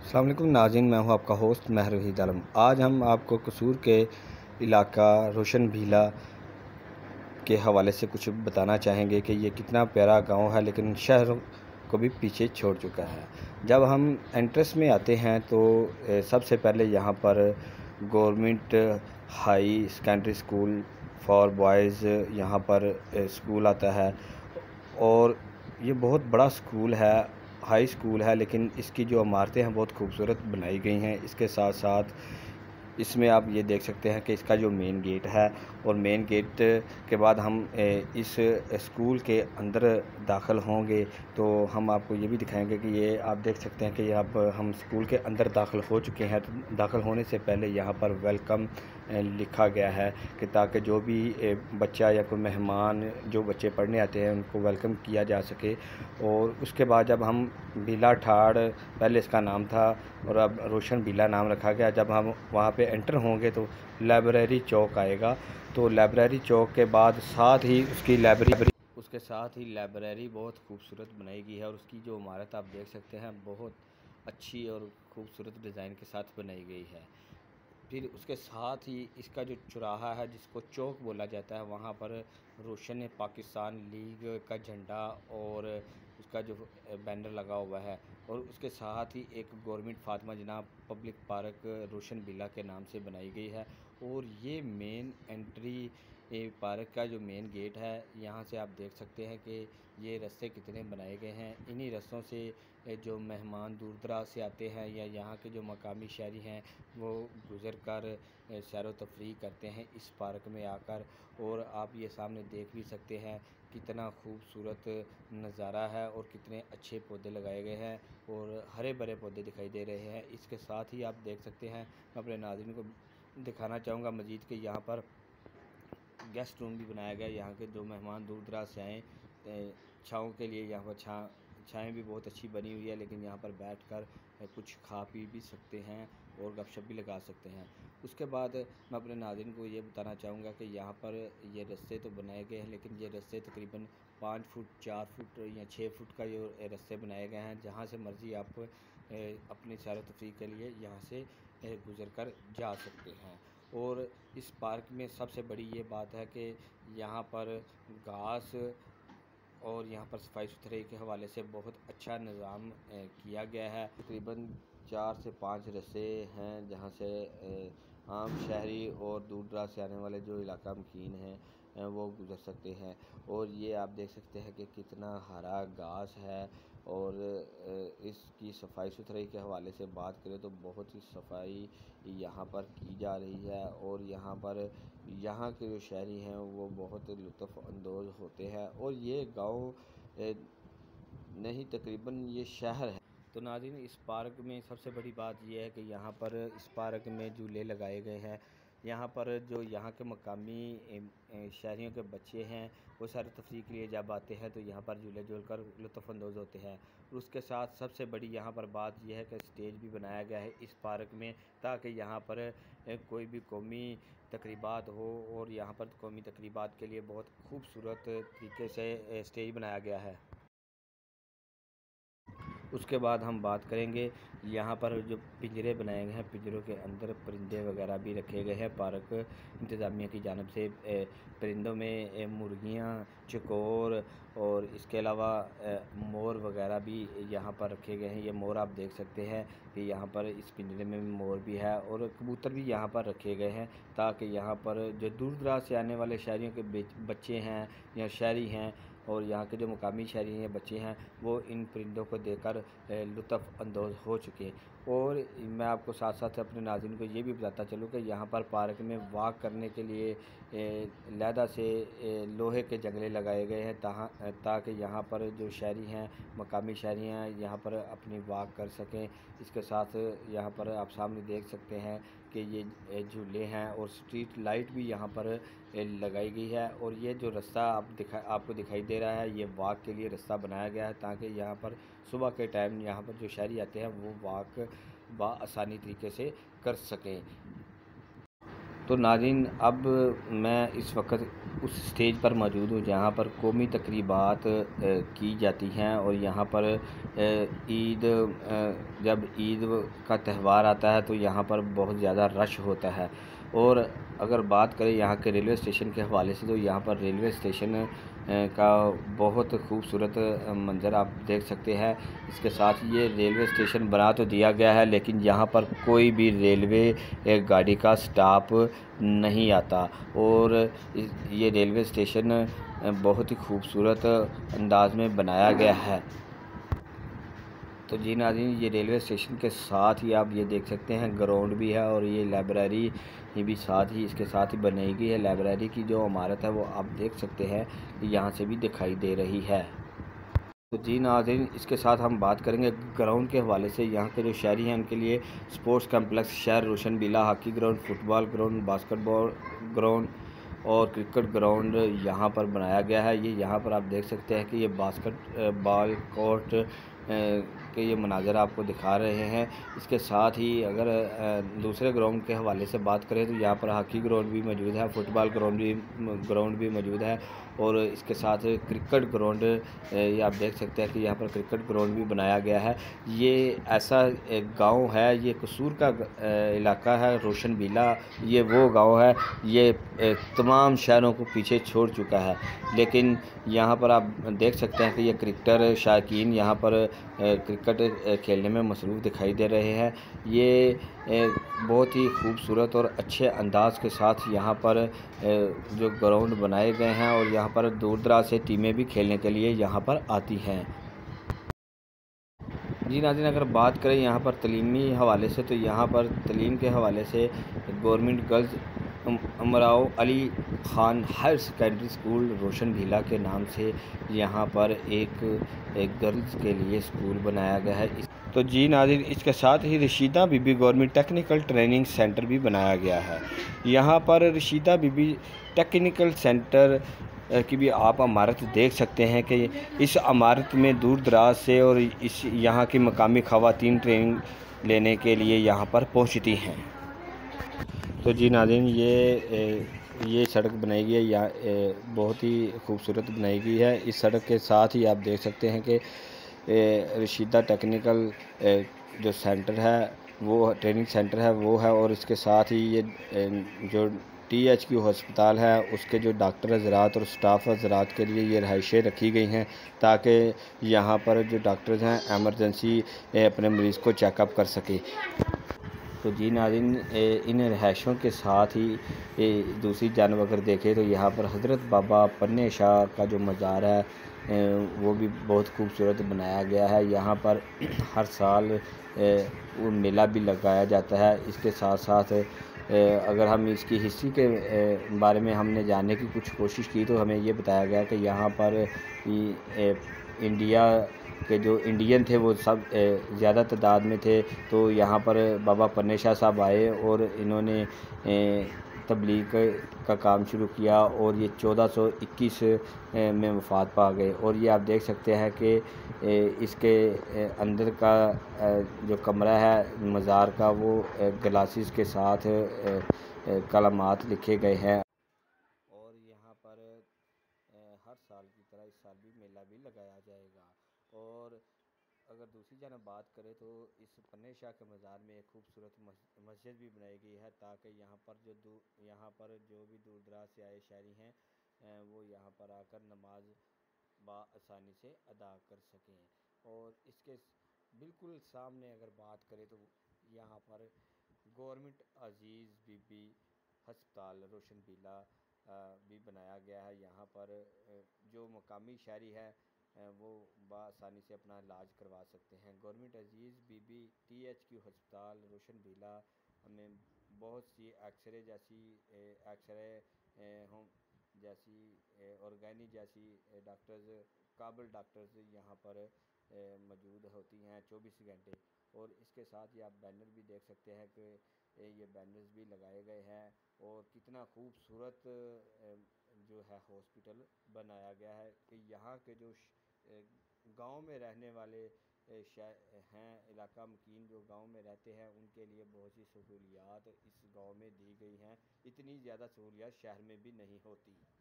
अस्सलाम वालेकुम नाज़रीन, मैं हूं आपका होस्ट महर वहीद आलम। आज हम आपको कसूर के इलाका रोशन भीला के हवाले से कुछ बताना चाहेंगे कि ये कितना प्यारा गांव है, लेकिन शहर को भी पीछे छोड़ चुका है। जब हम एंट्रेंस में आते हैं तो सबसे पहले यहाँ पर government high secondary school for boys यहाँ पर स्कूल आता है, और ये बहुत बड़ा स्कूल है, हाई स्कूल है, लेकिन इसकी जो इमारतें हैं बहुत खूबसूरत बनाई गई हैं। इसके साथ साथ इसमें आप ये देख सकते हैं कि इसका जो मेन गेट है, और मेन गेट के बाद हम इस स्कूल के अंदर दाखिल होंगे तो हम आपको ये भी दिखाएंगे कि ये आप देख सकते हैं कि ये अब हम स्कूल के अंदर दाखिल हो चुके हैं। तो दाखिल होने से पहले यहाँ पर वेलकम लिखा गया है कि ताकि जो भी बच्चा या कोई मेहमान जो बच्चे पढ़ने आते हैं उनको वेलकम किया जा सके। और उसके बाद जब हम भीला ठाड़ पहले इसका नाम था और अब रोशन भीला नाम रखा गया, जब हम वहाँ पे एंटर होंगे तो लाइब्रेरी चौक आएगा। तो लाइब्रेरी चौक के बाद साथ ही उसके साथ ही लाइब्रेरी बहुत खूबसूरत बनाई गई है, और उसकी जो इमारत आप देख सकते हैं बहुत अच्छी और खूबसूरत डिज़ाइन के साथ बनाई गई है। फिर उसके साथ ही इसका जो चौराहा है जिसको चौक बोला जाता है, वहाँ पर रोशन पाकिस्तान लीग का झंडा और उसका जो बैनर लगा हुआ है, और उसके साथ ही एक गवर्नमेंट फातिमा जनाब पब्लिक पार्क रोशन बिला के नाम से बनाई गई है। और ये मेन एंट्री पार्क का जो मेन गेट है, यहाँ से आप देख सकते हैं कि ये रास्ते कितने बनाए गए हैं। इन्हीं रास्तों से जो मेहमान दूर दराज से आते हैं या यहाँ के जो मकामी शहरी हैं वो गुज़र कर सैर व तफरीह करते हैं इस पार्क में आकर। और आप ये सामने देख भी सकते हैं कितना खूबसूरत नज़ारा है और कितने अच्छे पौधे लगाए गए हैं और हरे भरे पौधे दिखाई दे रहे हैं। इसके साथ ही आप देख सकते हैं, मैं अपने नाज़रीन को दिखाना चाहूँगा मज़ीद कि यहाँ पर गेस्ट रूम भी बनाया गया है। यहाँ के जो मेहमान दूर दराज से आएँ छाँव के लिए, यहाँ पर छाएँ भी बहुत अच्छी बनी हुई है, लेकिन यहाँ पर बैठकर कुछ खा पी भी सकते हैं और गपशप भी लगा सकते हैं। उसके बाद मैं अपने नाज़रीन को ये बताना चाहूँगा कि यहाँ पर ये रास्ते तो बनाए गए हैं, लेकिन ये रास्ते तकरीबन 5 फुट 4 फुट या 6 फुट का ये रास्ते बनाए गए हैं, जहाँ से मर्ज़ी आप अपनी सैर तफरीह के लिए यहाँ से गुज़र कर जा सकते हैं। और इस पार्क में सबसे बड़ी ये बात है कि यहाँ पर घास और यहाँ पर सफाई सुथरे के हवाले से बहुत अच्छा निज़ाम किया गया है। तकरीबन 4 से 5 रास्ते हैं जहाँ से आम शहरी और दूर दराज से आने वाले जो इलाका मकीन हैं वो गुज़र सकते हैं। और ये आप देख सकते हैं कि कितना हरा घास है। और इसकी सफाई सुथराई के हवाले से बात करें तो बहुत ही सफाई यहाँ पर की जा रही है, और यहाँ पर यहाँ के जो शहरी हैं वो बहुत लुत्फ़ अंदोज़ होते हैं। और ये गांव नहीं, तकरीबन ये शहर है। तो नाज़रीन, इस पार्क में सबसे बड़ी बात यह है कि यहाँ पर इस पार्क में झूले लगाए गए हैं। यहाँ पर जो यहाँ के मकामी शहरियों के बच्चे हैं वो सैर तफरीह के लिए जब आते हैं तो यहाँ पर झूले झूल कर लुत्फ़अंदोज़ होते हैं। और उसके साथ सबसे बड़ी यहाँ पर बात यह है कि स्टेज भी बनाया गया है इस पार्क में, ताकि यहाँ पर कोई भी कौमी तकरीबात हो, और यहाँ पर कौमी तकरीबात के लिए बहुत खूबसूरत तरीके से स्टेज बनाया गया है। उसके बाद हम बात करेंगे यहाँ पर जो पिंजरे बनाए गए हैं, पिंजरों के अंदर परिंदे वगैरह भी रखे गए हैं पार्क इंतज़ामिया की जानिब से। परिंदों में मुर्गियाँ, चकोर और इसके अलावा मोर वगैरह भी यहाँ पर रखे गए हैं। ये मोर आप देख सकते हैं कि यहाँ पर इस पिंजरे में मोर भी है, और कबूतर भी यहाँ पर रखे गए हैं, ताकि यहाँ पर जो दूर दराज से आने वाले शहरियों के बच्चे हैं या शहरी हैं और यहाँ के जो मुकामी शहरी हैं बच्चे हैं वो इन परिंदों को देखकर लुत्फ़ अंदोज़ हो चुके। और मैं आपको साथ साथ अपने नाज़रीन को ये भी बताता चलूँ कि यहाँ पर पार्क में वॉक करने के लिए लहदा से लोहे के जंगले लगाए गए हैं, ताकि यहाँ पर जो शहरी हैं, मकामी शहरी हैं, यहाँ पर अपनी वॉक कर सकें। इसके साथ यहाँ पर आप सामने देख सकते हैं कि ये झूले हैं, और स्ट्रीट लाइट भी यहाँ पर लगाई गई है। और ये जो रास्ता आपको दिखाई दे रहा है, ये वॉक के लिए रास्ता बनाया गया है, ताकि यहाँ पर सुबह के टाइम यहाँ पर जो शहरी आते हैं वो वॉक आसानी तरीके से कर सकें। तो नाज़रीन, अब मैं इस वक्त उस स्टेज पर मौजूद हूँ जहाँ पर कौमी तकरीबात की जाती हैं। और यहाँ पर ईद जब ईद का त्यौहार आता है तो यहाँ पर बहुत ज़्यादा रश होता है। और अगर बात करें यहाँ के रेलवे स्टेशन के हवाले से, तो यहाँ पर रेलवे स्टेशन का बहुत खूबसूरत मंज़र आप देख सकते हैं। इसके साथ ये रेलवे स्टेशन बना तो दिया गया है, लेकिन यहाँ पर कोई भी रेलवे गाड़ी का स्टॉप नहीं आता। और ये रेलवे स्टेशन बहुत ही खूबसूरत अंदाज में बनाया गया है। तो जी नाज़रीन, ये रेलवे स्टेशन के साथ ही आप ये देख सकते हैं ग्राउंड भी है, और ये लाइब्रेरी भी साथ ही इसके साथ ही बनाई गई है। लाइब्रेरी की जो इमारत है वो आप देख सकते हैं कि यहाँ से भी दिखाई दे रही है। तो जी नाज़रीन, इसके साथ हम बात करेंगे ग्राउंड के हवाले से। यहाँ के जो शहरी हैं उनके लिए स्पोर्ट्स कम्प्लेक्स शहर Roshan Bila, hockey ground, football ground, basketball ground और क्रिकेट ग्राउंड यहाँ पर बनाया गया है। ये यहाँ पर आप देख सकते हैं कि ये बास्केटबॉल कोर्ट के ये मनाज़र आपको दिखा रहे हैं। इसके साथ ही अगर दूसरे ग्राउंड के हवाले से बात करें तो यहाँ पर हॉकी ग्राउंड भी मौजूद है, फुटबॉल ग्राउंड भी मौजूद है। और इसके साथ क्रिकेट ग्राउंड ये आप देख सकते हैं कि यहाँ पर क्रिकेट ग्राउंड भी बनाया गया है। ये ऐसा एक गांव है, ये कसूर का इलाका है रोशन बिला। ये वो गांव है, ये तमाम शहरों को पीछे छोड़ चुका है, लेकिन यहाँ पर आप देख सकते हैं कि ये क्रिकेटर शायकीन यहाँ पर क्रिकेट खेलने में मसरूफ़ दिखाई दे रहे हैं। ये बहुत ही खूबसूरत और अच्छे अंदाज के साथ यहाँ पर जो ग्राउंड बनाए गए हैं, और यहाँ पर दूर दराज से टीमें भी खेलने के लिए यहाँ पर आती हैं। जी नाज़रीन, अगर बात करें यहाँ पर तलीमी हवाले से, तो यहाँ पर तलीम के हवाले से government girls Amrao Ali Khan higher secondary school Roshan Bhila के नाम से यहाँ पर एक गर्ल्स के लिए स्कूल बनाया गया है। तो जी नाज़रीन, इसके साथ ही Rashida Bibi government technical training centre भी बनाया गया है। यहाँ पर रशीदा बीबी टेक्निकल सेंटर की भी आप इमारत देख सकते हैं कि इस इमारत में दूर दराज से और इस यहाँ की मकामी ख़वातीन ट्रेनिंग लेने के लिए यहाँ पर पहुँचती हैं। तो जी नाज़रीन, ये सड़क बनाई गई है, यहाँ बहुत ही खूबसूरत बनाई गई है। इस सड़क के साथ ही आप देख सकते हैं कि रशीदा टेक्निकल जो सेंटर है वो ट्रेनिंग सेंटर है वो है। और इसके साथ ही ये जो THQ हस्पताल है उसके जो डॉक्टर हज़रात और स्टाफ हज़रात के लिए ये रहायशें रखी गई हैं, ताकि यहाँ पर जो डॉक्टर्स हैं एमरजेंसी अपने मरीज़ को चेकअप कर सकें। तो जी नाज़रीन, इन रहायशों के साथ ही दूसरी जानब अगर देखें तो यहाँ पर हज़रत बाबा पन्ने शाह का जो मज़ार है वो भी बहुत खूबसूरत बनाया गया है। यहाँ पर हर साल वो मेला भी लगाया जाता है। इसके साथ साथ अगर हम इसकी हिस्ट्री के बारे में हमने जानने की कुछ कोशिश की तो हमें ये बताया गया कि यहाँ पर इंडिया के जो इंडियन थे वो सब ज़्यादा तादाद में थे। तो यहाँ पर बाबा पन्ने शाह साहब आए और इन्होंने तबलीग का काम शुरू किया, और ये 1421 में वफ़ात पा गए। और ये आप देख सकते हैं कि इसके अंदर का जो कमरा है मज़ार का वो ग्लासेस के साथ कलमात लिखे गए हैं। और यहाँ पर हर साल की तरह इस साल भी मेला भी लगाया जाएगा। और अगर दूसरी जानब बात करें तो इस पन्ने शाह के मज़ार में एक खूबसूरत मस्जिद भी बनाई गई है, ताकि यहाँ पर जो भी दूर दराज से आए शहरी हैं वो यहाँ पर आकर नमाज आसानी से अदा कर सकें। और इसके बिल्कुल सामने अगर बात करें तो यहाँ पर गवर्नमेंट अजीज़ बीबी हस्पताल रोशन बिला भी बनाया गया है। यहाँ पर जो मकामी शहरी है वो बआसानी से अपना इलाज करवा सकते हैं। गवर्नमेंट अजीज़ बीबी THQ हस्पताल रोशन बिला हमें बहुत सी एक्सरे होम जैसी ऑर्गेनी जैसी काबिल डॉक्टर्स यहाँ पर मौजूद होती हैं 24 घंटे। और इसके साथ ही आप बैनर भी देख सकते हैं कि ये बैनर्स भी लगाए गए हैं, और कितना खूबसूरत जो है हॉस्पिटल बनाया गया है कि यहाँ के जो गांव में रहने वाले हैं इलाका मकीन जो गांव में रहते हैं उनके लिए बहुत सी सहूलियात इस गांव में दी गई हैं। इतनी ज़्यादा सहूलियात शहर में भी नहीं होती।